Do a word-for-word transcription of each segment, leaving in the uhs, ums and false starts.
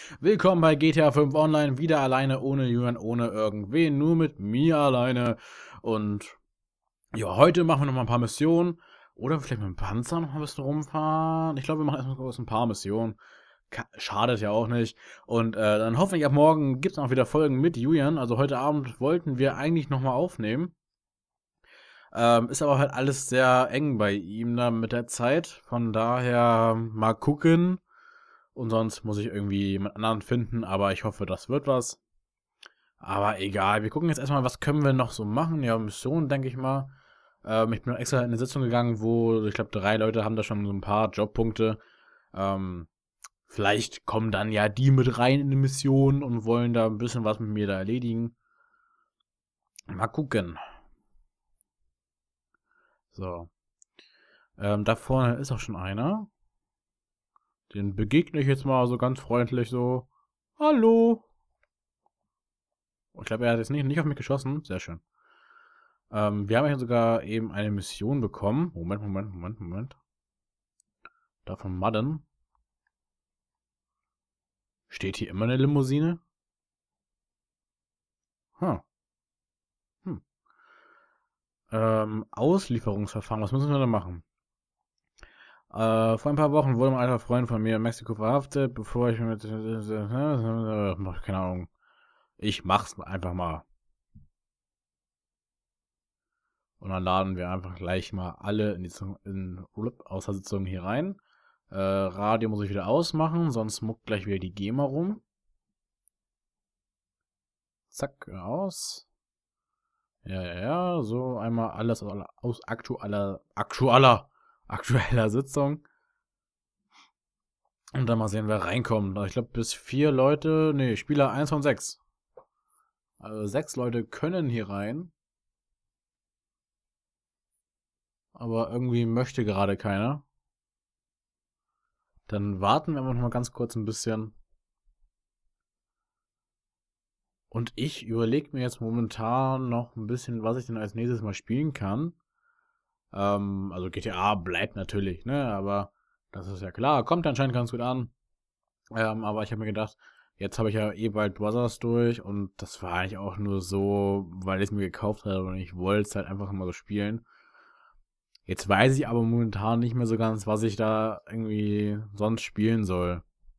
Willkommen bei G T A fünf Online, wieder alleine, ohne Julian, ohne irgendwen, nur mit mir alleine. Und ja, heute machen wir noch mal ein paar Missionen. Oder vielleicht mit dem Panzer noch mal ein bisschen rumfahren. Ich glaube, wir machen erstmal kurz ein paar Missionen. Ka- Schadet ja auch nicht. Und äh, dann hoffentlich ab morgen gibt es auch wieder Folgen mit Julian. Also heute Abend wollten wir eigentlich noch mal aufnehmen. Ähm, ist aber halt alles sehr eng bei ihm da mit der Zeit. Von daher mal gucken. Und sonst muss ich irgendwie jemand anderen finden, aber ich hoffe, das wird was. Aber egal, wir gucken jetzt erstmal, was können wir noch so machen. Ja, Mission, denke ich mal. Ähm, ich bin noch extra in eine Sitzung gegangen, wo, ich glaube, drei Leute haben da schon so ein paar Jobpunkte. Ähm, vielleicht kommen dann ja die mit rein in die Mission und wollen da ein bisschen was mit mir da erledigen. Mal gucken. So. Ähm, da vorne ist auch schon einer. Den begegne ich jetzt mal so ganz freundlich so. Hallo. Ich glaube, er hat jetzt nicht, nicht auf mich geschossen. Sehr schön. Ähm, wir haben ja sogar eben eine Mission bekommen. Moment, Moment, Moment, Moment. Da von Madden. Steht hier immer eine Limousine? Huh. Hm. Ähm, Auslieferungsverfahren. Was müssen wir da machen? Äh, vor ein paar Wochen wurde ein alter Freund von mir in Mexiko verhaftet, bevor ich mit... Keine Ahnung. Ich mach's einfach mal. Und dann laden wir einfach gleich mal alle in die in Außersitzungen hier rein. Äh, Radio muss ich wieder ausmachen, sonst muckt gleich wieder die GEMA rum. Zack, aus. Ja, ja, ja, so einmal alles aus aktueller, aktueller, aktueller Sitzung. Und dann mal sehen, wer reinkommt. Ich glaube, bis vier Leute, nee, Spieler eins von sechs. Also sechs Leute können hier rein. Aber irgendwie möchte gerade keiner. Dann warten wir einfach noch mal ganz kurz ein bisschen. Und ich überlege mir jetzt momentan noch ein bisschen, was ich denn als nächstes mal spielen kann. Ähm, also G T A bleibt natürlich, ne? Aber das ist ja klar, kommt anscheinend ganz gut an. Ähm, aber ich habe mir gedacht, jetzt habe ich ja eh bald Brothers durch und das war eigentlich auch nur so, weil ich es mir gekauft habe und ich wollte es halt einfach mal so spielen. Jetzt weiß ich aber momentan nicht mehr so ganz, was ich da irgendwie sonst spielen soll.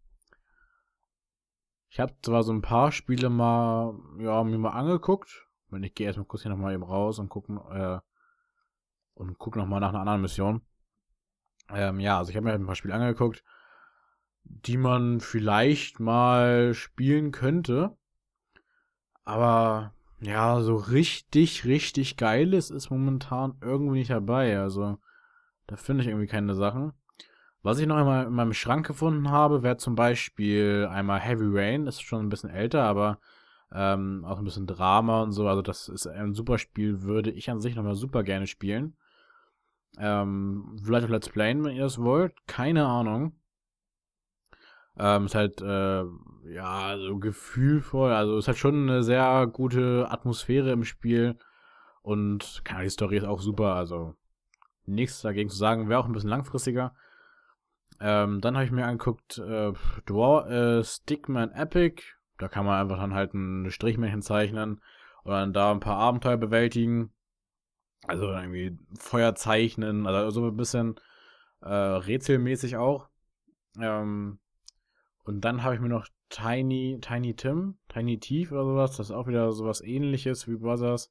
Ich habe zwar so ein paar Spiele mal, ja, mir mal angeguckt. Wenn ich gehe erstmal kurz hier nochmal eben raus und gucken, äh, und guck nochmal nach einer anderen Mission. Ähm, ja, also ich habe mir halt ein paar Spiele angeguckt, die man vielleicht mal spielen könnte. Aber ja, so richtig, richtig geiles ist momentan irgendwie nicht dabei. Also da finde ich irgendwie keine Sachen. Was ich noch einmal in meinem Schrank gefunden habe, wäre zum Beispiel einmal Heavy Rain. Ist schon ein bisschen älter, aber ähm, auch ein bisschen Drama und so. Also das ist ein super Spiel, würde ich an sich nochmal super gerne spielen. Ähm, vielleicht auch Let's Playen, wenn ihr das wollt. Keine Ahnung. Ähm, ist halt, äh, ja, so gefühlvoll. Also ist halt schon eine sehr gute Atmosphäre im Spiel. Und keine Ahnung, die Story ist auch super. Also nichts dagegen zu sagen. Wäre auch ein bisschen langfristiger. Ähm, dann habe ich mir angeguckt, äh, Dwar äh, Stickman Epic. Da kann man einfach dann halt ein Strichmännchen zeichnen und dann da ein paar Abenteuer bewältigen. Also irgendwie Feuer zeichnen, also so ein bisschen äh, rätselmäßig auch. Ähm, und dann habe ich mir noch Tiny, Tiny Tim, Tiny Thief oder sowas. Das ist auch wieder sowas ähnliches wie Brothers.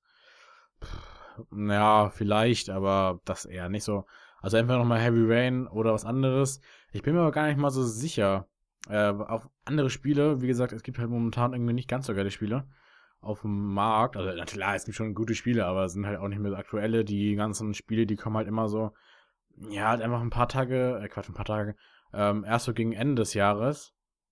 Ja, vielleicht, aber das eher nicht so. Also entweder nochmal Heavy Rain oder was anderes. Ich bin mir aber gar nicht mal so sicher. Äh, auf andere Spiele, wie gesagt, es gibt halt momentan irgendwie nicht ganz so geile Spiele auf dem Markt. Also na klar, es gibt schon gute Spiele, aber es sind halt auch nicht mehr so aktuelle. Die ganzen Spiele, die kommen halt immer so, ja, halt einfach ein paar Tage, äh, Quatsch, ein paar Tage, ähm, erst so gegen Ende des Jahres.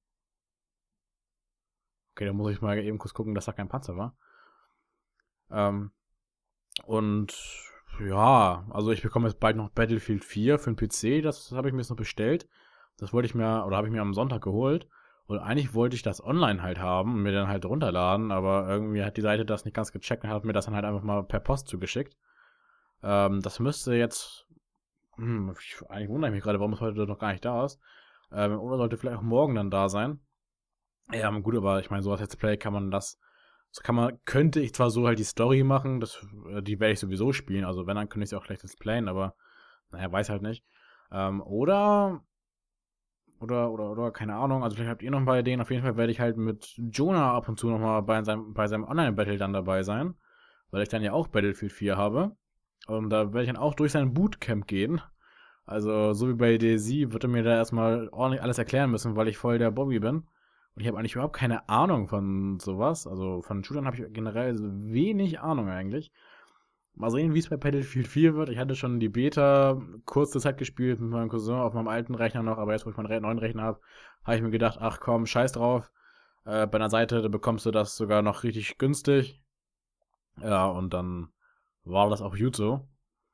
Okay, da muss ich mal eben kurz gucken, dass da kein Panzer war. Ähm, Und ja, also ich bekomme jetzt bald noch Battlefield vier für den P C, das habe ich mir jetzt noch bestellt. Das wollte ich mir, oder habe ich mir am Sonntag geholt. Und eigentlich wollte ich das online halt haben und mir dann halt runterladen, aber irgendwie hat die Seite das nicht ganz gecheckt und hat mir das dann halt einfach mal per Post zugeschickt. Ähm, das müsste jetzt, hm, ich, eigentlich wundere ich mich gerade, warum es heute noch gar nicht da ist. Ähm, oder sollte vielleicht auch morgen dann da sein. Ja, gut, aber ich meine, so als Let's Play kann man das, so kann man, könnte ich zwar so halt die Story machen, das, äh, die werde ich sowieso spielen, also wenn, dann könnte ich sie auch gleich Let's Playen, aber naja, weiß halt nicht. Ähm, oder, oder, oder, oder, keine Ahnung, also vielleicht habt ihr noch ein paar Ideen, auf jeden Fall werde ich halt mit Jonah ab und zu nochmal bei seinem, bei seinem Online-Battle dann dabei sein, weil ich dann ja auch Battlefield vier habe. Und da werde ich dann auch durch sein Bootcamp gehen. Also, so wie bei DayZ wird er mir da erstmal ordentlich alles erklären müssen, weil ich voll der Bobby bin. Und ich habe eigentlich überhaupt keine Ahnung von sowas. Also von Shootern habe ich generell so wenig Ahnung eigentlich. Mal sehen, wie es bei Battlefield vier wird. Ich hatte schon die Beta kurze Zeit gespielt mit meinem Cousin auf meinem alten Rechner noch, aber jetzt, wo ich meinen neuen Rechner habe, habe ich mir gedacht, ach komm, scheiß drauf. Äh, bei einer Seite, da bekommst du das sogar noch richtig günstig. Ja, und dann war das auch gut so.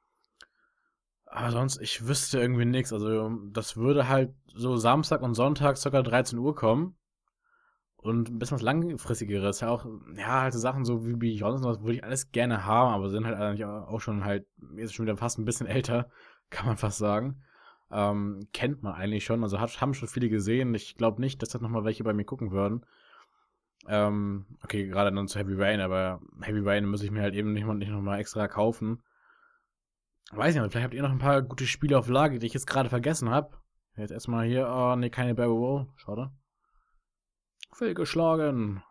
Aber sonst, ich wüsste irgendwie nichts. Also, das würde halt so Samstag und Sonntag ca. dreizehn Uhr kommen. Und ein bisschen was langfristigeres. Ja, auch, ja, halt so Sachen so wie Beyond und sowas würde ich alles gerne haben, aber sind halt eigentlich auch schon halt, jetzt schon wieder fast ein bisschen älter, kann man fast sagen. Ähm, kennt man eigentlich schon, also hat, haben schon viele gesehen. Ich glaube nicht, dass das nochmal welche bei mir gucken würden. Ähm, okay, gerade dann zu Heavy Rain, aber Heavy Rain muss ich mir halt eben nicht, nicht nochmal extra kaufen. Weiß nicht, vielleicht habt ihr noch ein paar gute Spiele auf Lage, die ich jetzt gerade vergessen habe. Jetzt erstmal hier, oh ne, keine Barrel Roll, schade. Fehlgeschlagen.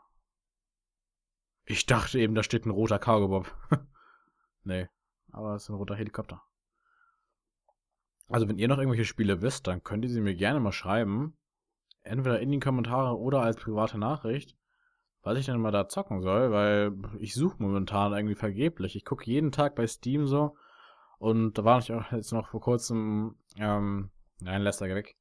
Ich dachte eben, da steht ein roter Cargo-Bob. Nee, aber es ist ein roter Helikopter. Also wenn ihr noch irgendwelche Spiele wisst, dann könnt ihr sie mir gerne mal schreiben. Entweder in die Kommentare oder als private Nachricht, was ich denn mal da zocken soll, weil ich suche momentan irgendwie vergeblich. Ich gucke jeden Tag bei Steam so und da war ich auch jetzt noch vor kurzem, ähm, nein, lässt er weg.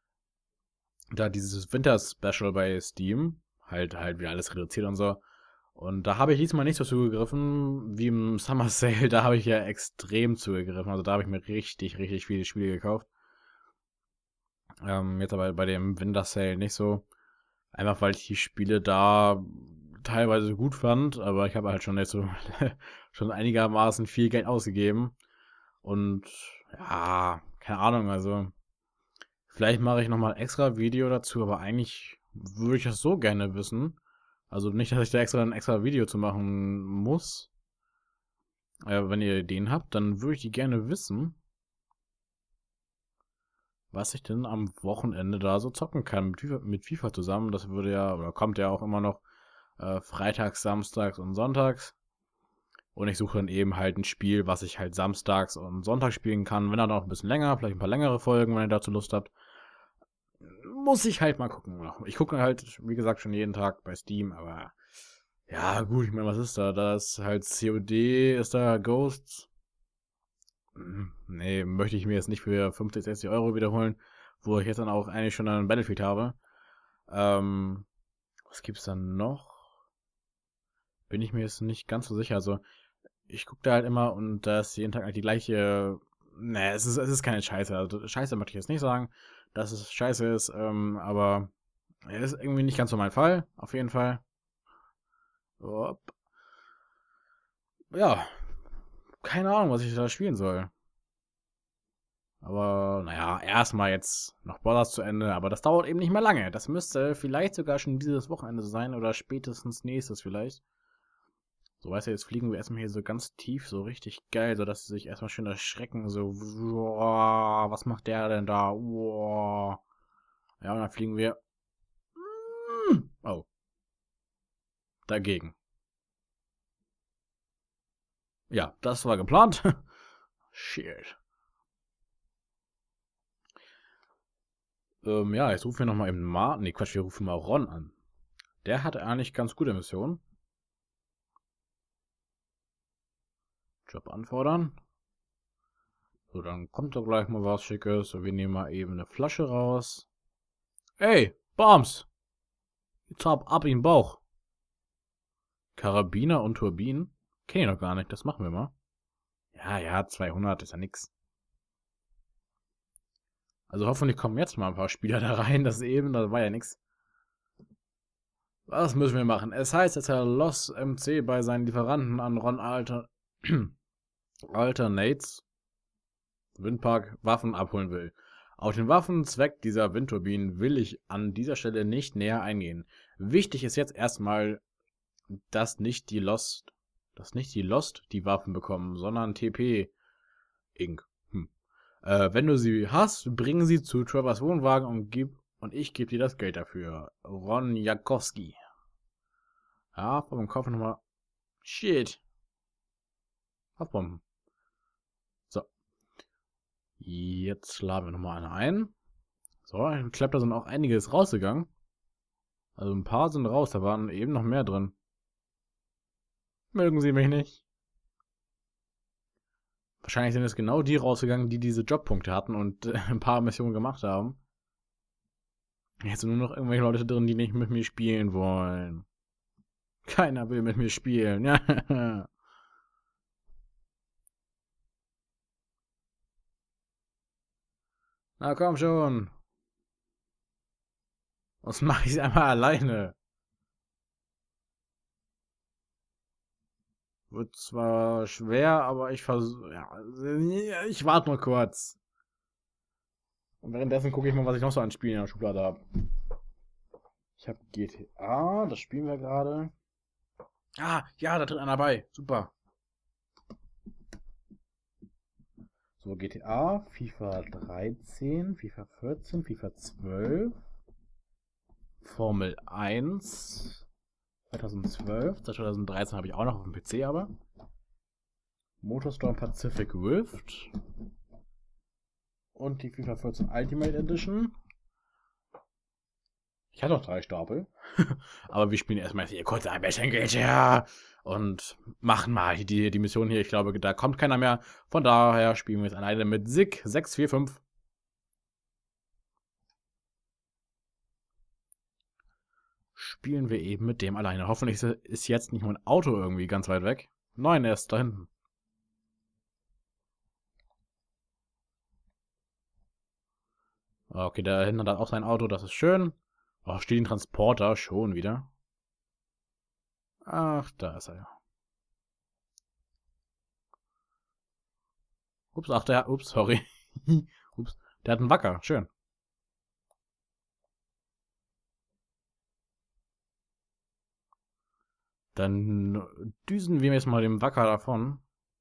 Da dieses Winter-Special bei Steam, halt halt wieder alles reduziert und so. Und da habe ich diesmal nicht so zugegriffen wie im Summer Sale. Da habe ich ja extrem zugegriffen. Also da habe ich mir richtig, richtig viele Spiele gekauft. Ähm, jetzt aber bei dem Winter Sale nicht so. Einfach weil ich die Spiele da teilweise gut fand, aber ich habe halt schon jetzt so schon einigermaßen viel Geld ausgegeben. Und ja, keine Ahnung, also vielleicht mache ich nochmal ein extra Video dazu, aber eigentlich würde ich das so gerne wissen. Also nicht, dass ich da extra ein extra Video zu machen muss. Äh, wenn ihr Ideen habt, dann würde ich die gerne wissen, was ich denn am Wochenende da so zocken kann mit FIFA, mit FIFA zusammen. Das würde ja, oder kommt ja auch immer noch äh, freitags, samstags und sonntags. Und ich suche dann eben halt ein Spiel, was ich halt samstags und sonntags spielen kann. Wenn dann auch ein bisschen länger, vielleicht ein paar längere Folgen, wenn ihr dazu Lust habt. Muss ich halt mal gucken. Ich gucke halt, wie gesagt, schon jeden Tag bei Steam, aber ja, gut, ich meine, was ist da? Da ist halt C O D, ist da Ghosts. Nee, möchte ich mir jetzt nicht für fünfzig, sechzig Euro wiederholen, wo ich jetzt dann auch eigentlich schon ein Battlefield habe. Ähm, was gibt's dann noch? Bin ich mir jetzt nicht ganz so sicher. Also, ich gucke da halt immer und da ist jeden Tag eigentlich die gleiche. Nee, es ist, es ist keine Scheiße. Also, Scheiße möchte ich jetzt nicht sagen, dass es scheiße ist, ähm, aber es ist irgendwie nicht ganz so mein Fall, auf jeden Fall. Upp. Ja, keine Ahnung, was ich da spielen soll. Aber naja, erstmal jetzt noch Borders zu Ende, aber das dauert eben nicht mehr lange. Das müsste vielleicht sogar schon dieses Wochenende sein oder spätestens nächstes vielleicht. So, weißt du, jetzt fliegen wir erstmal hier so ganz tief, so richtig geil, sodass sie sich erstmal schön erschrecken, so, wow, was macht der denn da? Wow. Ja, und dann fliegen wir. Oh. Dagegen. Ja, das war geplant. Shit. Ähm, ja, jetzt rufen wir nochmal eben Martin. Nee, Quatsch, wir rufen mal Ron an. Der hatte eigentlich ganz gute Missionen. Job anfordern. So, dann kommt da gleich mal was Schickes. So, wir nehmen mal eben eine Flasche raus. Ey, Bombs! Jetzt hab ab in den Bauch. Karabiner und Turbinen? Kenn ich noch gar nicht, das machen wir mal. Ja, ja, zweihundert ist ja nix. Also hoffentlich kommen jetzt mal ein paar Spieler da rein. Das eben, das war ja nix. Was müssen wir machen? Es heißt, dass Herr Loss M C bei seinen Lieferanten an Ron Alter Alternates Windpark Waffen abholen will. Auf den Waffenzweck dieser Windturbinen will ich an dieser Stelle nicht näher eingehen. Wichtig ist jetzt erstmal, dass nicht die Lost, dass nicht die Lost die Waffen bekommen, sondern T P Inc. Hm. Äh, wenn du sie hast, bring sie zu Travers Wohnwagen und gib und ich gebe dir das Geld dafür. Ron Jakowski. Ja, vor dem Kopf nochmal. Shit. Haftbomben. So. Jetzt laden wir nochmal eine ein. So, ich glaube, da sind auch einiges rausgegangen. Also ein paar sind raus, da waren eben noch mehr drin. Mögen Sie mich nicht? Wahrscheinlich sind es genau die rausgegangen, die diese Jobpunkte hatten und äh, ein paar Missionen gemacht haben. Jetzt sind nur noch irgendwelche Leute drin, die nicht mit mir spielen wollen. Keiner will mit mir spielen. Ja. Na komm schon. Sonst mache ich es einmal alleine. Wird zwar schwer, aber ich versuche. Ja, ich warte nur kurz. Und währenddessen gucke ich mal, was ich noch so an Spielen in der Schublade habe. Ich habe G T A, das spielen wir gerade. Ah, ja, da drin einer bei. Super. So, G T A, FIFA dreizehn, FIFA vierzehn, FIFA zwölf, Formel eins, zweitausendzwölf, zweitausenddreizehn habe ich auch noch auf dem P C, aber Motorstorm Pacific Rift und die FIFA vierzehn Ultimate Edition. Ich hatte noch drei Stapel, aber wir spielen erstmal hier kurz ein bisschen G T A und machen mal die, die Mission hier. Ich glaube, da kommt keiner mehr. Von daher spielen wir jetzt alleine mit Sig sechs vier fünf. Spielen wir eben mit dem alleine. Hoffentlich ist jetzt nicht mein Auto irgendwie ganz weit weg. Nein, er ist da hinten. Okay, da hinten hat auch sein Auto, das ist schön. Oh, steht ein Transporter schon wieder. Ach, da ist er ja. Ups, ach, der, ups, sorry. Ups, der hat einen Wacker, schön. Dann düsen wir jetzt mal dem Wacker davon.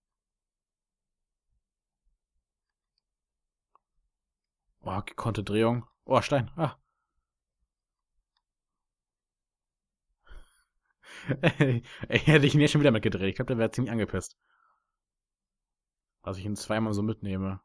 Oh, gekonnte Drehung. Oh, Stein. Ah. Ey, hätte ich ihn jetzt schon wieder mitgedreht. Ich glaube, der wäre ziemlich angepisst. Dass ich ihn zweimal so mitnehme.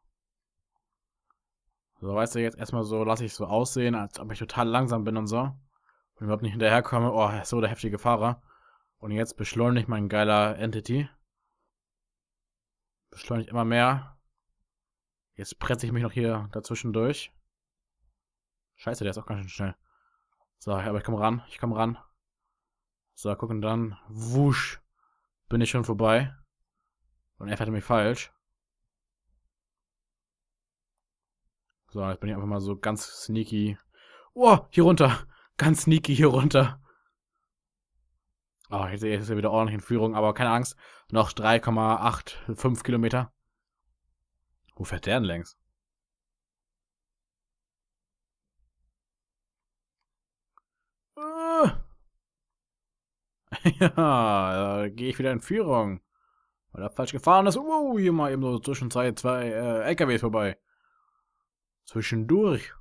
So, weißt du, jetzt erstmal so, lasse ich so aussehen, als ob ich total langsam bin und so. Und überhaupt nicht hinterherkomme. Oh, er ist so der heftige Fahrer. Und jetzt beschleunigt mein geiler Entity. Beschleunigt immer mehr. Jetzt presse ich mich noch hier dazwischen durch. Scheiße, der ist auch ganz schön schnell. So, aber ich komme ran. Ich komme ran. So, gucken dann. Wusch. Bin ich schon vorbei. Und er fährt mich falsch. So, jetzt bin ich einfach mal so ganz sneaky. Oh, hier runter. Ganz sneaky hier runter. Oh, jetzt ist er wieder ordentlich in Führung, aber keine Angst. Noch drei Komma fünfundachtzig Kilometer. Wo fährt der denn längs? Uh. Ja, da gehe ich wieder in Führung. Weil er falsch gefahren ist. Uh, hier mal eben so zwischen zwei, zwei äh, L K Ws vorbei. Zwischendurch.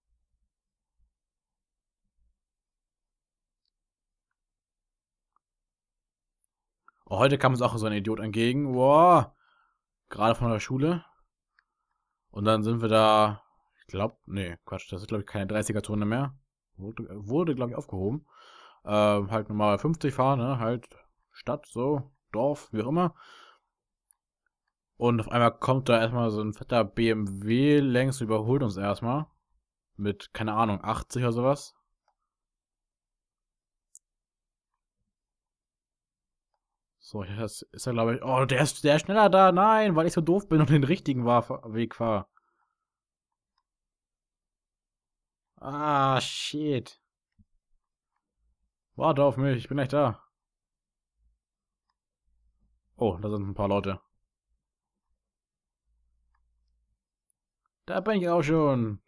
Oh, heute kam uns auch so ein Idiot entgegen. Wow. Gerade von der Schule. Und dann sind wir da. Ich glaube, nee, Quatsch, das ist glaube ich keine dreißiger-Zone mehr. Wurde, wurde glaube ich, aufgehoben. Ähm, halt normal fünfzig fahren, ne? Halt Stadt, so, Dorf, wie auch immer. Und auf einmal kommt da erstmal so ein fetter B M W längs, überholt uns erstmal. Mit, keine Ahnung, achtzig oder sowas. So, das ist er, glaube ich. Oh, der ist, der ist schneller da. Nein, weil ich so doof bin und den richtigen Weg fahre. Ah, shit. Warte auf mich, ich bin gleich da. Oh, da sind ein paar Leute. Da bin ich auch schon.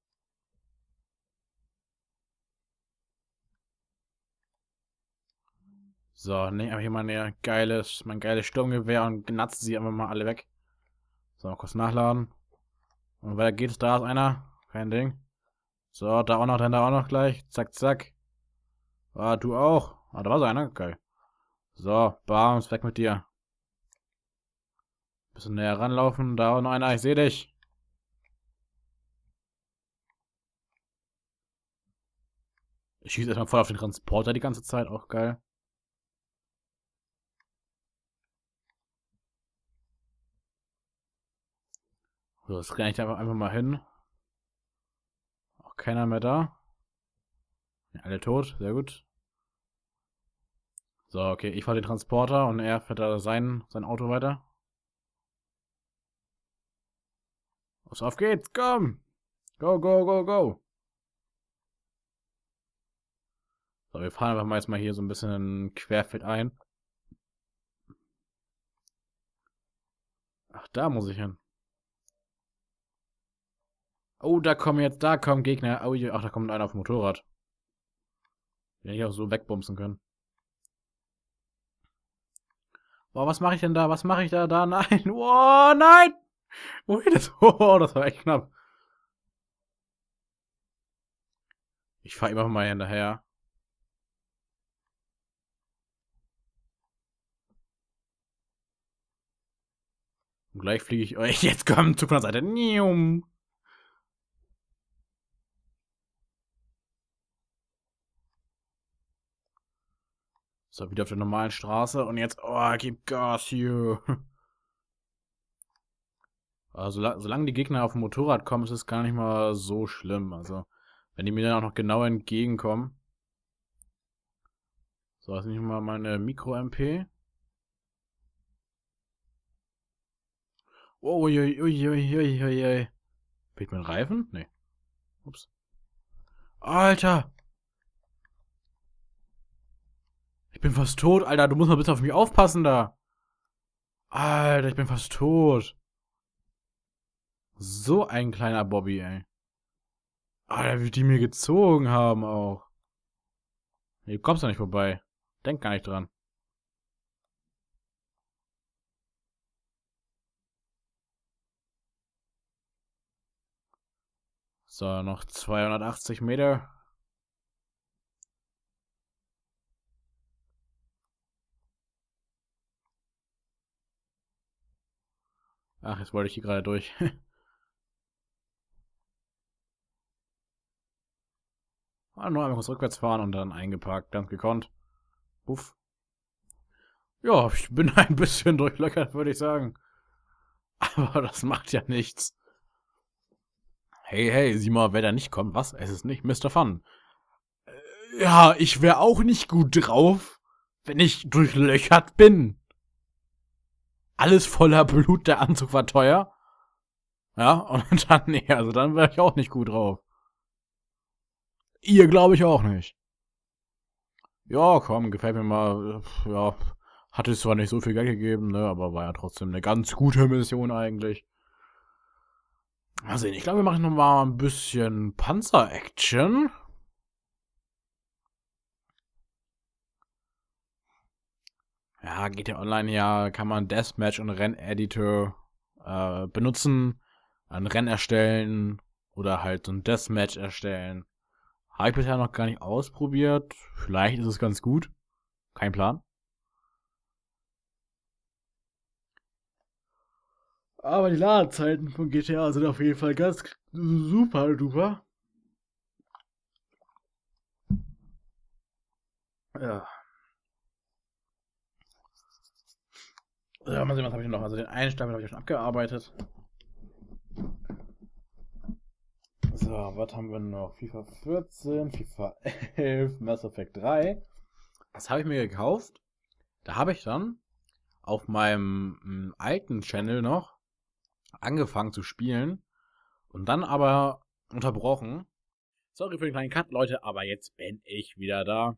So, ne, aber hier mein geiles, mein geiles Sturmgewehr und gnatze sie einfach mal alle weg. So, mal kurz nachladen. Und weiter geht's, da ist einer. Kein Ding. So, da auch noch, dann da auch noch gleich. Zack, zack. Ah, du auch. Ah, da war so einer. Geil. So, bam, ist weg mit dir. Bisschen näher ranlaufen. Da auch noch einer, ich sehe dich. Ich schieße erstmal voll auf den Transporter die ganze Zeit, auch geil. So, das renne ich einfach, einfach mal hin. Auch keiner mehr da. Ja, alle tot, sehr gut. So, okay, ich fahre den Transporter und er fährt da sein, sein Auto weiter. Los, auf geht's, komm! Go, go, go, go! So, wir fahren einfach mal jetzt mal hier so ein bisschen querfeld ein. Ach, da muss ich hin. Oh, da kommen jetzt, da kommen Gegner. Oh, ach, da kommt einer auf dem Motorrad. Den hätte ich auch so wegbumsen können. Boah, was mache ich denn da? Was mache ich da? Da? Nein! Oh, nein! Ui, das, oh, das war echt knapp. Ich fahre immer mal hinterher. Und gleich fliege ich euch. Jetzt kommt Zug von der Seite. Nium. So, wieder auf der normalen Straße. Und jetzt, oh, gib Gas hier. Also, solange die Gegner auf dem Motorrad kommen, ist es gar nicht mal so schlimm. Also, wenn die mir dann auch noch genau entgegenkommen. So, jetzt nehme ich mal meine Mikro-M P. Oh, ui, ui, ui, ui, ui. Bin ich mit Reifen? Nee. Ups. Alter! Ich bin fast tot, Alter. Du musst mal bitte auf mich aufpassen da. Alter, ich bin fast tot. So ein kleiner Bobby, ey. Alter, wie die mir gezogen haben auch. Hier kommst du nicht vorbei. Denk gar nicht dran. So, noch zweihundertachtzig Meter. Ach, jetzt wollte ich hier gerade durch. Ah, nur einmal kurz rückwärts fahren und dann eingeparkt. Ganz gekonnt. Puff. Ja, ich bin ein bisschen durchlöchert, würde ich sagen. Aber das macht ja nichts. Hey, hey, sieh mal, wer da nicht kommt. Was? Es ist nicht Mister Fun. Äh, ja, ich wäre auch nicht gut drauf, wenn ich durchlöchert bin. Alles voller Blut, der Anzug war teuer. Ja, und dann, nee, also dann wäre ich auch nicht gut drauf. Ihr glaube ich auch nicht. Ja, komm, gefällt mir mal. Ja, hatte es zwar nicht so viel Geld gegeben, ne, aber war ja trotzdem eine ganz gute Mission eigentlich. Mal sehen, ich glaube, wir machen noch mal ein bisschen Panzer-Action. Ja, G T A Online, ja, kann man Deathmatch und Renneditor äh, benutzen, ein Rennen erstellen oder halt so ein Deathmatch erstellen. Habe ich bisher noch gar nicht ausprobiert. Vielleicht ist es ganz gut. Kein Plan. Aber die Ladezeiten von G T A sind auf jeden Fall ganz super duper. Ja. Ja, mal sehen, was habe ich noch. Also den einen Stapel habe ich schon abgearbeitet. So, was haben wir noch? FIFA vierzehn, FIFA elf, Mass Effect drei. Das habe ich mir gekauft. Da habe ich dann auf meinem m, alten Channel noch angefangen zu spielen und dann aber unterbrochen. Sorry für den kleinen Cut, Leute, aber jetzt bin ich wieder da.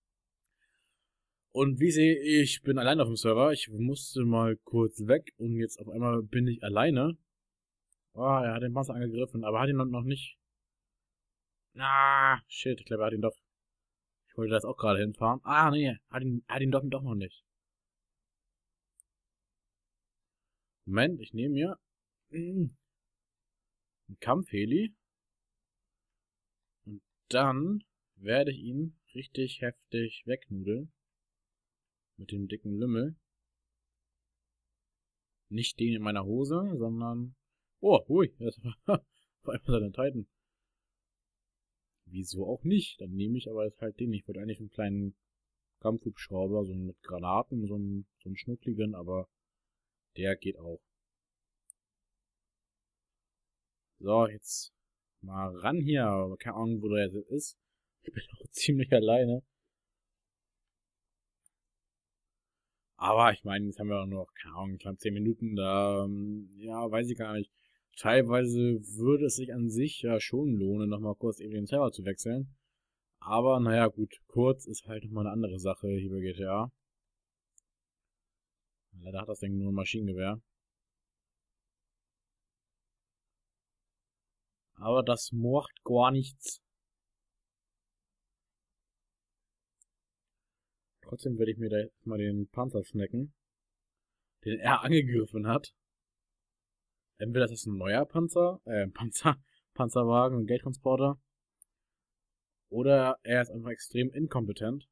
Und wie sehe ich, bin allein auf dem Server. Ich musste mal kurz weg und jetzt auf einmal bin ich alleine. Oh, er hat den Panzer angegriffen, aber hat ihn noch nicht. Ah, shit, ich glaube, er hat ihn doch. Ich wollte da jetzt auch gerade hinfahren. Ah, nee, hat ihn, hat ihn doch, doch noch nicht. Moment, ich nehme mir mm, einen Kampfheli. Und dann werde ich ihn richtig heftig wegnudeln. Mit dem dicken Lümmel. Nicht den in meiner Hose, sondern... Oh, hui, jetzt war einfach seine Titan. Wieso auch nicht? Dann nehme ich aber jetzt halt den. Ich wollte eigentlich einen kleinen Kampfhubschrauber, so mit Granaten, so einen, so einen schnuckligen, aber der geht auch. So, jetzt mal ran hier. Aber keine Ahnung, wo der jetzt ist. Ich bin auch ziemlich alleine. Aber ich meine, jetzt haben wir auch noch, keine Ahnung, knapp zehn Minuten. Da, ähm, ja, weiß ich gar nicht. Teilweise würde es sich an sich ja schon lohnen, nochmal kurz eben den Server zu wechseln. Aber naja, gut, kurz ist halt nochmal eine andere Sache hier bei G T A. Leider hat das Ding nur ein Maschinengewehr. Aber das macht gar nichts. Trotzdem werde ich mir da jetzt mal den Panzer snacken, den er angegriffen hat. Entweder das ist ein neuer Panzer, äh, Panzer, Panzerwagen und Geldtransporter. Oder er ist einfach extrem inkompetent.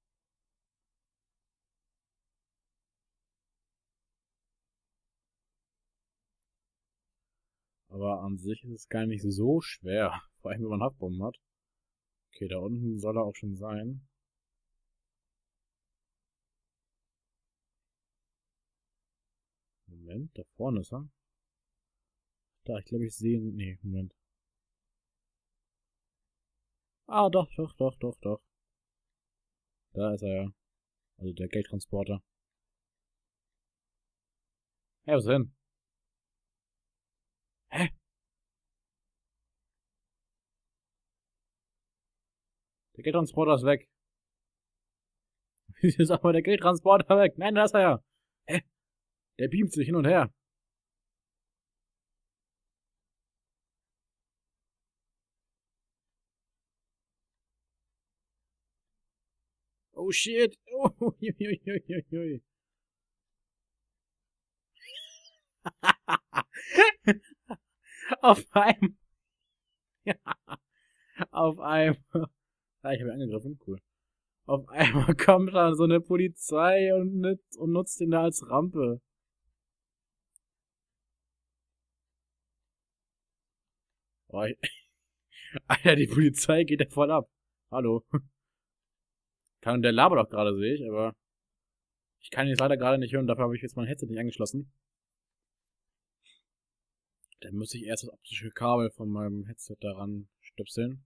Aber an sich ist es gar nicht so schwer. Vor allem, wenn man Haftbomben hat. Okay, da unten soll er auch schon sein. Moment, da vorne ist er. Da, ich glaube, ich sehe ihn. Nee, Moment. Ah, doch, doch, doch, doch, doch. Da ist er ja. Also der Geldtransporter. Hey, was denn? Hä? Der Geldtransporter ist weg. Wieso ist aber der Geldtransporter weg? Nein, da ist er ja. Hä? Der beamt sich hin und her. Oh shit. Oh, hui, hui, hui, hui. Auf einem. Ja, auf einem. Ah, ich habe ihn angegriffen. Cool. Auf einmal kommt da so eine Polizei und, nutzt, und nutzt ihn da als Rampe. Oh, ich, Alter, die Polizei geht ja voll ab. Hallo. Kann, der labert doch gerade, sehe ich, aber ich kann ihn jetzt leider gerade nicht hören, dafür habe ich jetzt mein Headset nicht angeschlossen. Dann muss ich erst das optische Kabel von meinem Headset daran stöpseln.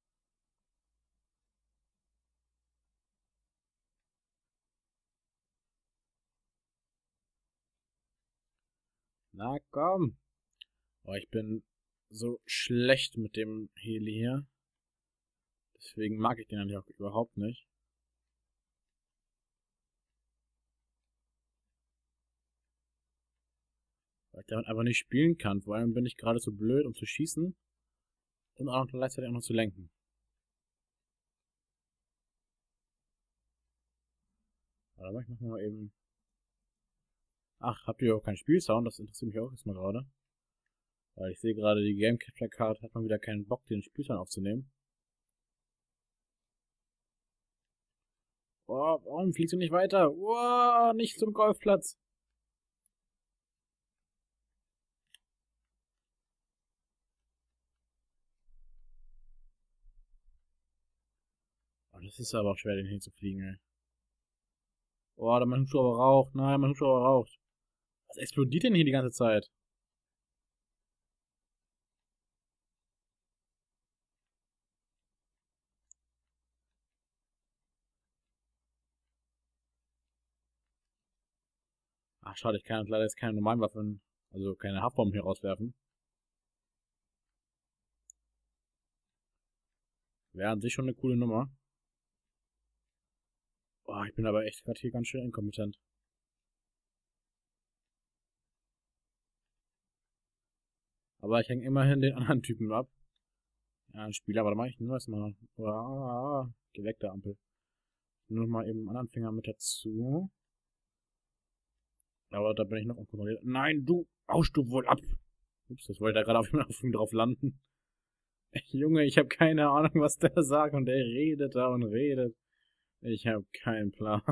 Na komm. Oh, ich bin so schlecht mit dem Heli hier. Deswegen mag ich den eigentlich auch überhaupt nicht. Weil ich damit einfach nicht spielen kann. Vor allem bin ich gerade so blöd, um zu schießen. Und auch noch gleichzeitig auch noch zu lenken. Aber ich mach mal eben... Ach, habt ihr überhaupt keinen Spielsound? Das interessiert mich auch erstmal gerade. Weil ich sehe gerade, die Game Capture Card hat mal wieder keinen Bock, den Spielsound aufzunehmen. Oh, warum fliegst du nicht weiter? Oh, nicht zum Golfplatz. Oh, das ist aber auch schwer, den hinzufliegen, ey. Oh, da mein Hubschrauber raucht. Nein, mein Hubschrauber raucht. Was explodiert denn hier die ganze Zeit? Ach, schade, ich kann leider jetzt keine normalen Waffen, also keine Haftbomben hier rauswerfen. Wäre an sich schon eine coole Nummer. Oh, ich bin aber echt gerade hier ganz schön inkompetent. Aber ich hänge immerhin den anderen Typen ab. Ja, ein Spieler, aber da mache ich nur erstmal. Ah, geh weg, der Ampel. Nur mal eben einen anderen Finger mit dazu. Aber da bin ich noch unkontrolliert. Nein, du haust du wohl ab. Ups, das wollte er gerade auf, auf ihn drauf landen. Junge, ich habe keine Ahnung, was der sagt. Und der redet da und redet. Ich habe keinen Plan.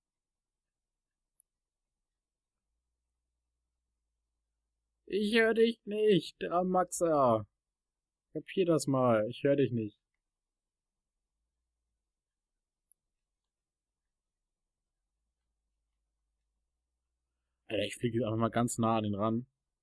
Ich höre dich nicht, Dramaxa. Kapier das mal. Ich höre dich nicht. Alter, ich fliege jetzt einfach mal ganz nah an den ran.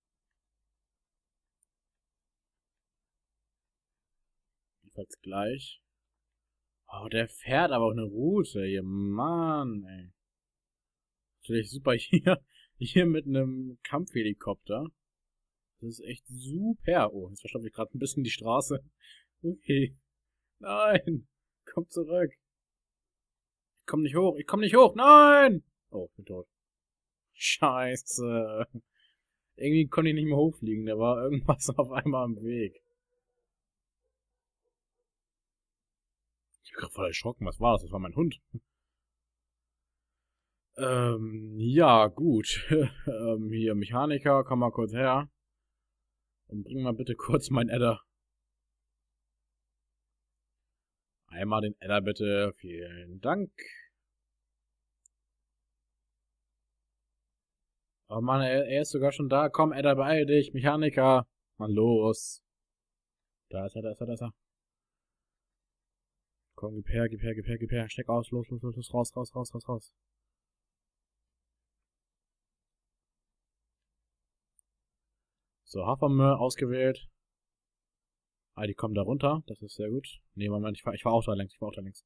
Jedenfalls gleich. Oh, der fährt aber auch eine Route. Hier, Mann, ey. Natürlich super hier, hier mit einem Kampfhelikopter. Das ist echt super. Oh, jetzt verstopfe ich gerade ein bisschen die Straße. Okay. Nein. Komm zurück. Ich komm nicht hoch. Ich komm nicht hoch. Nein. Oh, ich bin tot. Scheiße. Irgendwie konnte ich nicht mehr hochfliegen. Da war irgendwas auf einmal am Weg. Ich bin gerade voll erschrocken. Was war das? Das war mein Hund. Ähm, ja, gut. ähm, hier, Mechaniker, komm mal kurz her. Und bring mal bitte kurz mein Adder. Einmal den Adder bitte. Vielen Dank. Oh Mann, er, er ist sogar schon da. Komm, Adder, beeil dich. Mechaniker. Mann, los. Da ist er, da ist er, da ist er. Komm, gib her, gib her, gib her, gib her. Steck aus, los, los, los, los, raus, raus, raus, raus, raus. So, Hafermüll ausgewählt. Ah, die kommen da runter. Das ist sehr gut. Nee, Moment, ich war, ich war auch da längs, ich war auch da längs.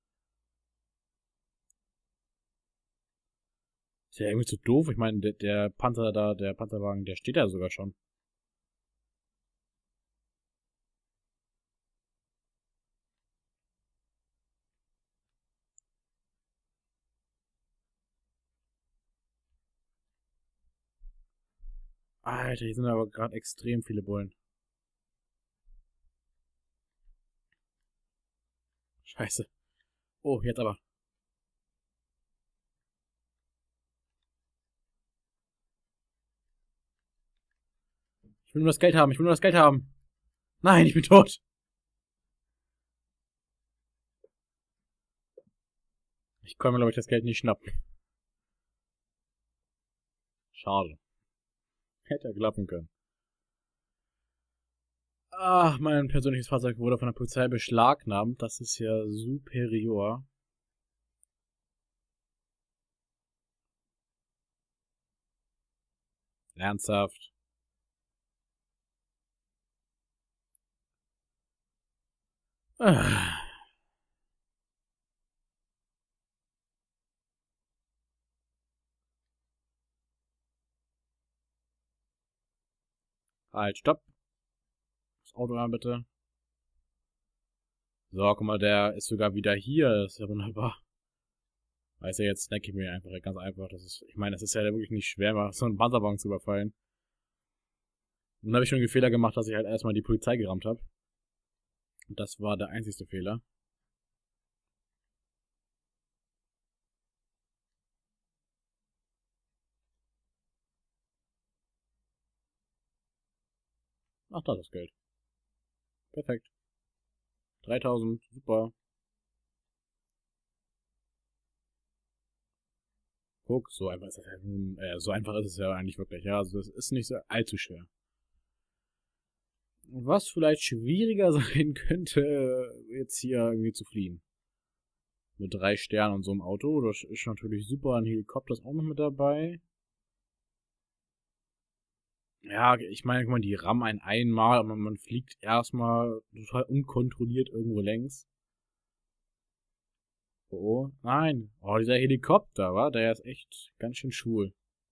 Ist ja irgendwie zu doof. Ich meine, der, der Panzer da, der Panzerwagen, der steht da sogar schon. Alter, hier sind aber gerade extrem viele Bullen. Scheiße. Oh, jetzt aber. Ich will nur das Geld haben, ich will nur das Geld haben. Nein, ich bin tot. Ich kann mir, glaube ich, das Geld nicht schnappen. Schade. Hätte er klappen können. Ach, mein persönliches Fahrzeug wurde von der Polizei beschlagnahmt. Das ist ja superior. Ernsthaft. Ah. Halt, stopp. Das Auto an, bitte. So, guck mal, der ist sogar wieder hier. Das ist ja wunderbar. Weißt du, jetzt snack ich mir einfach ganz einfach. Das ist, ich meine, das ist ja wirklich nicht schwer, mal so einen Panzerwagen zu überfallen. Und dann habe ich schon den Fehler gemacht, dass ich halt erstmal die Polizei gerammt habe. Und das war der einzigste Fehler. Ach, da ist das Geld. Perfekt. dreitausend, super. Guck, so einfach ist das ja, äh, so einfach ist es ja eigentlich wirklich, ja. Also das ist nicht so allzu schwer. Was vielleicht schwieriger sein könnte, jetzt hier irgendwie zu fliehen. Mit drei Sternen und so einem Auto. Das ist natürlich super. Ein Helikopter ist auch noch mit dabei. Ja, ich meine, guck mal, die rammen einen einmal und man fliegt erstmal total unkontrolliert irgendwo längs. Oh, nein. Oh, dieser Helikopter, wa? Der ist echt ganz schön schwul.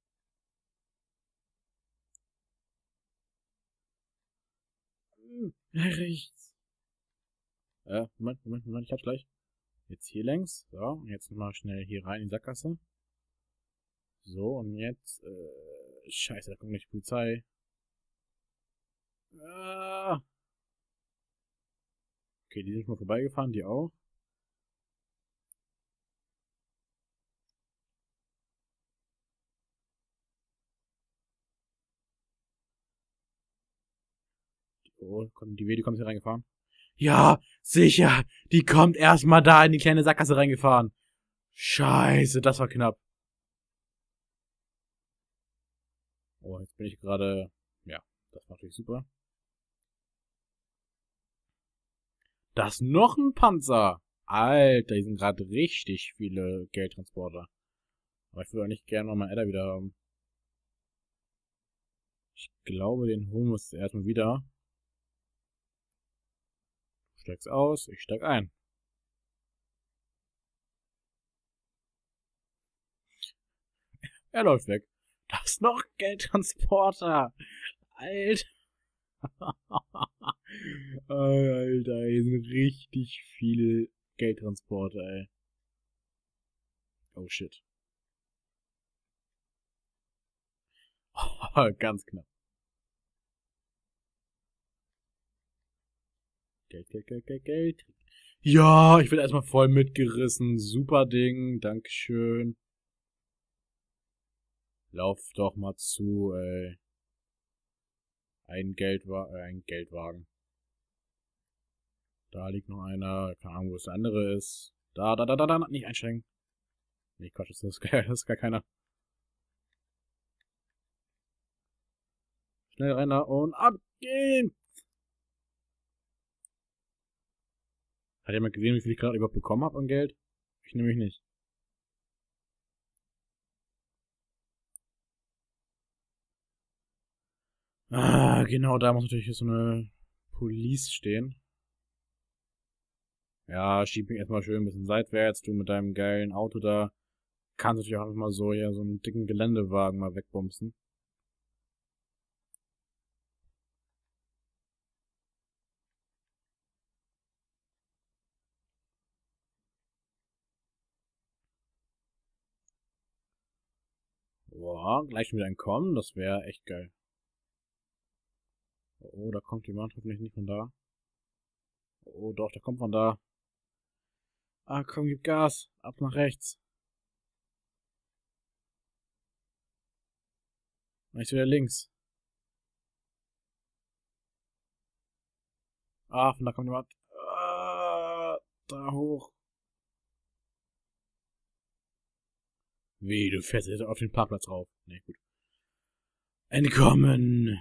Hm, rechts. Äh, Moment, Moment, Moment, ich hab's gleich. Jetzt hier längs. So, und jetzt mal schnell hier rein in die Sackgasse. So, und jetzt, äh, scheiße, da kommt gleich die Polizei. Ah. Okay, die sind schon mal vorbeigefahren, die auch. Oh, kommt die W, die kommt hier reingefahren. Ja, sicher. Die kommt erstmal da in die kleine Sackgasse reingefahren. Scheiße, das war knapp. Oh, jetzt bin ich gerade... Ja, das war natürlich super. Das ist noch ein Panzer. Alter, hier sind gerade richtig viele Geldtransporter. Aber ich würde auch nicht gerne mal meinen Adder wieder haben. Ich glaube, den holen wir uns erstmal wieder. Du steigst aus, ich steig ein. Er läuft weg. Das ist noch ein Geldtransporter. Alter. Alter, hier sind richtig viele Geldtransporter, ey. Oh shit. Ganz knapp. Geld, Geld, Geld, Geld, Geld. Ja, ich bin erstmal voll mitgerissen. Super Ding. Dankeschön. Lauf doch mal zu, ey. Ein Geldwa äh, ein Geldwagen. Da liegt noch einer. Keine Ahnung, wo es der andere ist. Da, da, da, da, da. Nicht einsteigen. Nee, Quatsch, das ist, das ist gar keiner. Schnell rein da und ab geht's! Hat jemand gesehen, wie viel ich gerade überhaupt bekommen habe an Geld? Ich nämlich nicht. Ah, genau, da muss natürlich so eine Police stehen. Ja, schieb mich erstmal schön ein bisschen seitwärts. Du mit deinem geilen Auto da kannst natürlich auch einfach mal so hier so einen dicken Geländewagen mal wegbumsen. Boah, gleich schon wieder entkommen, das wäre echt geil. Oh, da kommt jemand, hoffentlich nicht von da. Oh, doch, der kommt von da. Ah, komm, gib Gas. Ab nach rechts. Nicht wieder links. Ah, von da kommt jemand. Ah, da hoch. Wie, du fährst jetzt auf den Parkplatz rauf. Ne, gut. Entkommen.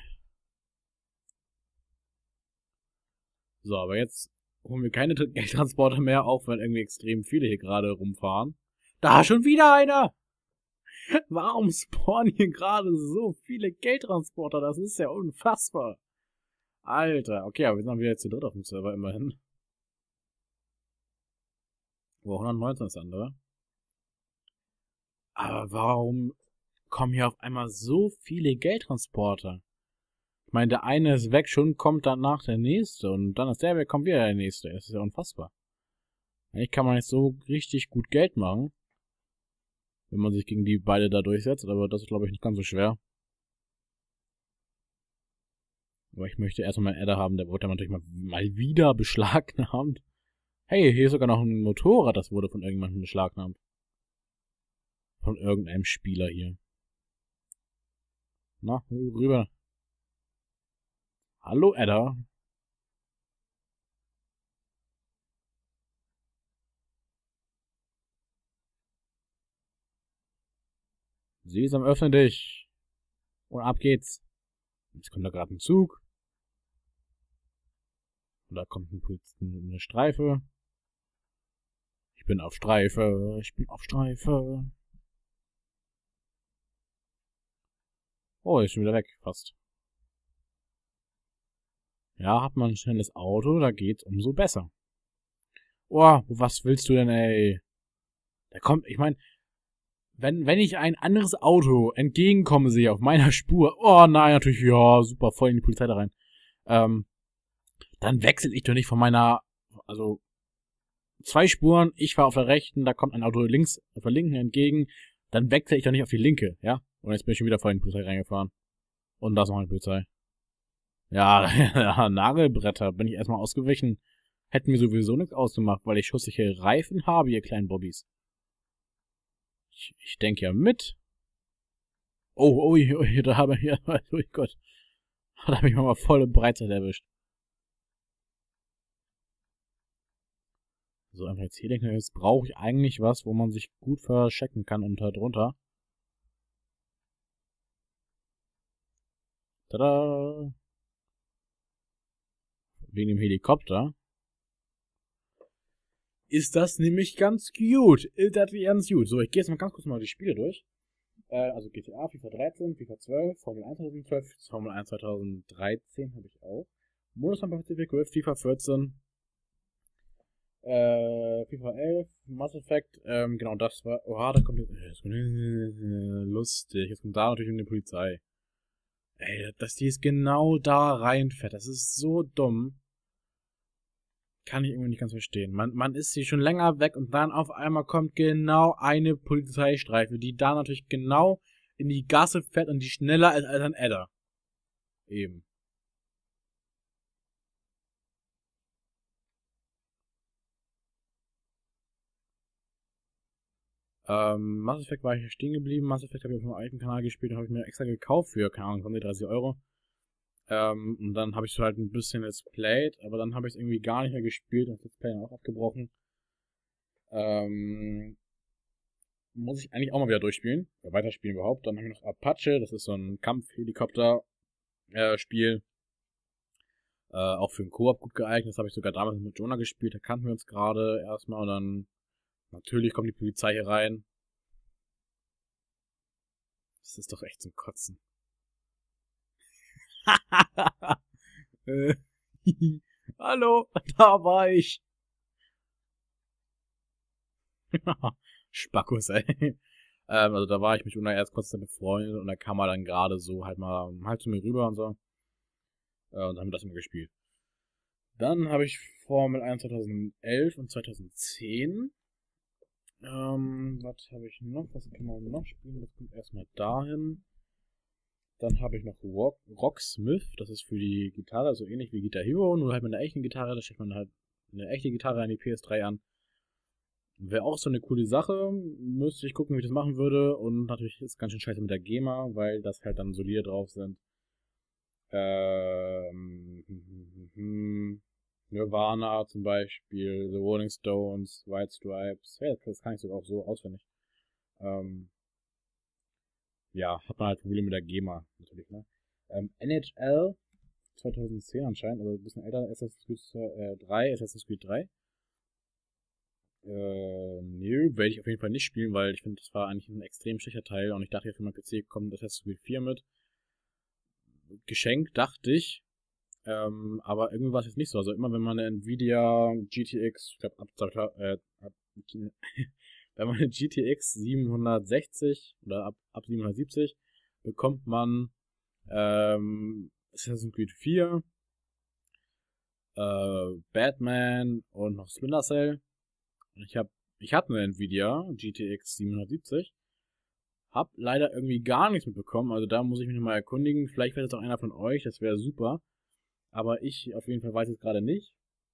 So, aber jetzt holen wir keine Geldtransporter mehr, auch weil irgendwie extrem viele hier gerade rumfahren. Da schon wieder einer! Warum spawnen hier gerade so viele Geldtransporter? Das ist ja unfassbar. Alter, okay, aber wir sind wieder zu dritt auf dem Server immerhin. Wo hundertneunzehn ist der andere. Aber warum kommen hier auf einmal so viele Geldtransporter? Ich meine, der eine ist weg, schon kommt danach der nächste und dann ist der weg, kommt wieder der nächste. Das ist ja unfassbar. Eigentlich kann man jetzt so richtig gut Geld machen, wenn man sich gegen die beide da durchsetzt, aber das ist, glaube ich, nicht ganz so schwer. Aber ich möchte erstmal meinen Adder haben, der wurde ja natürlich mal, mal wieder beschlagnahmt. Hey, hier ist sogar noch ein Motorrad, das wurde von irgendjemandem beschlagnahmt. Von irgendeinem Spieler hier. Na, rüber. Hallo, Adder. Sesam, öffne dich. Und ab geht's. Jetzt kommt da gerade ein Zug. Und da kommt ein, eine Streife. Ich bin auf Streife. Ich bin auf Streife. Oh, ist schon wieder weg, fast. Ja, hat man ein schnelles Auto, da geht's umso besser. Oh, was willst du denn, ey? Da kommt, ich meine, wenn, wenn ich ein anderes Auto entgegenkomme sehe auf meiner Spur, oh nein, natürlich, ja, super, voll in die Polizei da rein, ähm, dann wechsle ich doch nicht von meiner, also, zwei Spuren, ich fahre auf der rechten, da kommt ein Auto links, auf der linken entgegen, dann wechsle ich doch nicht auf die linke, ja? Und jetzt bin ich schon wieder voll in die Polizei reingefahren. Und da ist noch eine Polizei. Ja, ja, Nagelbretter, bin ich erstmal ausgewichen. Hätten mir sowieso nichts ausgemacht, weil ich schusssichere Reifen habe, ihr kleinen Bobbys. Ich, ich denke ja mit. Oh, oh, oh, da habe ich, ja, oh Gott. Da habe ich mal volle Breitseite erwischt. So, einfach jetzt hier denken, jetzt brauche ich eigentlich was, wo man sich gut verstecken kann unter drunter. Tada! Wegen dem Helikopter. Ist das nämlich ganz gut. Ist das ganz gut. So, ich gehe jetzt mal ganz kurz mal die Spiele durch. Äh, also G T A, FIFA dreizehn, FIFA zwölf, Formel eins zweitausendzwölf, Formel eins zweitausenddreizehn habe ich auch. Modus Pacific Rift, FIFA vierzehn, äh, FIFA elf, Mass Effect, ähm, genau, das war, oha, da kommt, jetzt kommt äh, lustig, jetzt kommt da natürlich eine Polizei. Ey, dass die jetzt genau da reinfährt, das ist so dumm. Kann ich irgendwie nicht ganz verstehen. Man, man ist hier schon länger weg und dann auf einmal kommt genau eine Polizeistreife, die da natürlich genau in die Gasse fährt und die schneller ist als ein Adder. Eben. Ähm, Mass Effect war ich hier stehen geblieben. Mass Effect habe ich auf meinem alten Kanal gespielt und habe ich mir extra gekauft für, keine Ahnung, zwanzig, dreißig Euro. Ähm, und dann habe ich so halt ein bisschen Let's Played, aber dann habe ich es irgendwie gar nicht mehr gespielt und das Let's Play auch abgebrochen. Ähm, muss ich eigentlich auch mal wieder durchspielen, oder weiterspielen überhaupt. Dann habe ich noch Apache, das ist so ein Kampfhelikopter-Spiel. Äh, auch für den Koop gut geeignet. Das habe ich sogar damals mit Jonah gespielt, da kannten wir uns gerade erstmal und dann natürlich kommt die Polizei hier rein. Das ist doch echt zum Kotzen. Hallo, da war ich. Spackus, ey. ähm, also da war ich mit Una erst kurz befreundet und da kam er dann gerade so halt mal halt zu mir rüber und so. Äh, und dann haben wir das immer gespielt. Dann habe ich Formel eins zweitausendelf und zweitausendzehn. Ähm, was habe ich noch? Was kann man noch spielen? Das kommt erstmal dahin. Dann habe ich noch Rock, Rocksmith, das ist für die Gitarre, so ähnlich wie Guitar Hero, nur halt mit einer echten Gitarre, da steckt man halt eine echte Gitarre an die P S drei an. Wäre auch so eine coole Sache, müsste ich gucken, wie ich das machen würde, und natürlich ist es ganz schön scheiße mit der GEMA, weil das halt dann solide drauf sind. Ähm, Nirvana zum Beispiel, The Rolling Stones, White Stripes, ja, das kann ich sogar auch so auswendig. Ähm, ja, hat man halt Probleme mit der GEMA, natürlich, ne? Ähm, N H L zweitausendzehn anscheinend, also ein bisschen älter, Assassin's Creed drei, Assassin's Creed drei. Äh, nö, werde ich auf jeden Fall nicht spielen, weil ich finde, das war eigentlich ein extrem schlechter Teil und ich dachte, ja, für mein P C kommt Assassin's Creed vier mit. Geschenk, dachte ich. Ähm, aber irgendwas ist nicht so. Also immer wenn man eine Nvidia G T X, ich glaube ab, äh, ab wenn man eine G T X siebenhundertsechzig oder ab, ab siebenhundertsiebzig bekommt man ähm, Assassin's Creed vier, äh, Batman und noch Splinter Cell. Ich hab, ich hatte eine Nvidia G T X siebenhundertsiebzig, hab leider irgendwie gar nichts mitbekommen, also da muss ich mich nochmal erkundigen. Vielleicht wäre das auch einer von euch, das wäre super. Aber ich auf jeden Fall weiß es gerade nicht.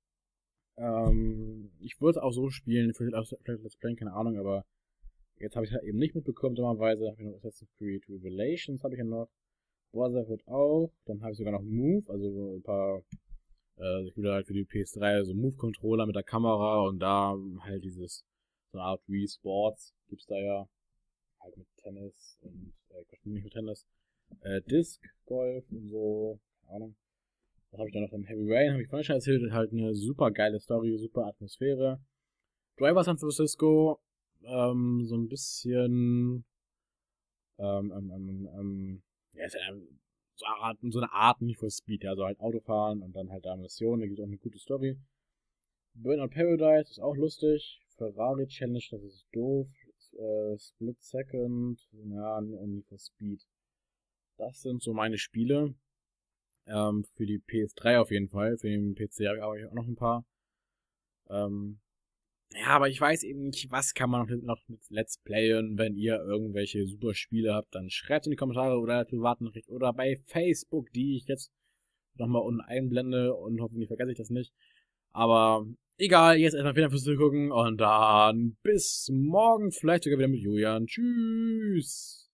Ähm, ich würde es auch so spielen, vielleicht auch vielleicht Let's Play, keine Ahnung, aber jetzt habe ich es halt eben nicht mitbekommen, dummerweise. Habe ich noch Assassin's Creed Revelations, habe ich ja noch. Brotherhood auch. Dann habe ich sogar noch Move, also ein paar, äh, ich wieder halt für die P S drei, also Move-Controller mit der Kamera und da halt dieses, so eine Art Wii Sports gibt's da ja. Halt mit Tennis und, äh, nicht mit Tennis, äh, Disc Golf und so, keine Ahnung. Was habe ich da noch in Heavy Rain? Habe ich vorhin schon erzählt. Halt eine super geile Story, super Atmosphäre. Driver San Francisco, ähm, so ein bisschen, ähm, ähm, ähm, ähm ja, ist halt so eine Art, so eine Art Need for Speed, ja, also halt Autofahren und dann halt da Missionen, da gibt es auch eine gute Story. Burnout Paradise ist auch lustig. Ferrari Challenge, das ist doof. Äh, Split Second, ja, und Need for Speed. Das sind so meine Spiele. Ähm, für die P S drei auf jeden Fall. Für den P C habe ich auch noch ein paar. Ähm, ja, aber ich weiß eben nicht, was kann man noch, noch mit Let's Playen. Wenn ihr irgendwelche super Spiele habt, dann schreibt in die Kommentare oder in der Privatnachricht oder bei Facebook, die ich jetzt nochmal unten einblende und hoffentlich vergesse ich das nicht. Aber egal, jetzt erstmal vielen Dank fürs Zugucken und dann bis morgen, vielleicht sogar wieder mit Julian. Tschüss!